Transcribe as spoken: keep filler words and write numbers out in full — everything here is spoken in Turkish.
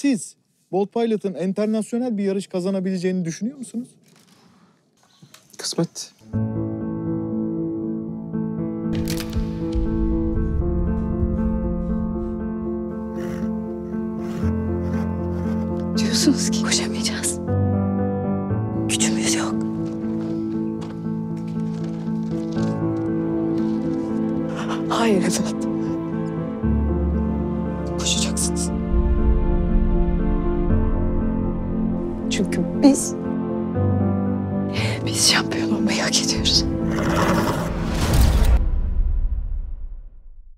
siz Bolt Pilot'ın internasyonel bir yarış kazanabileceğini düşünüyor musunuz? Kısmet. Diyorsunuz ki koşamayacağız. Gücümüz yok. Hayır efendim. Koşacaksınız. Çünkü biz... Biz şampiyon olmayı hak ediyoruz.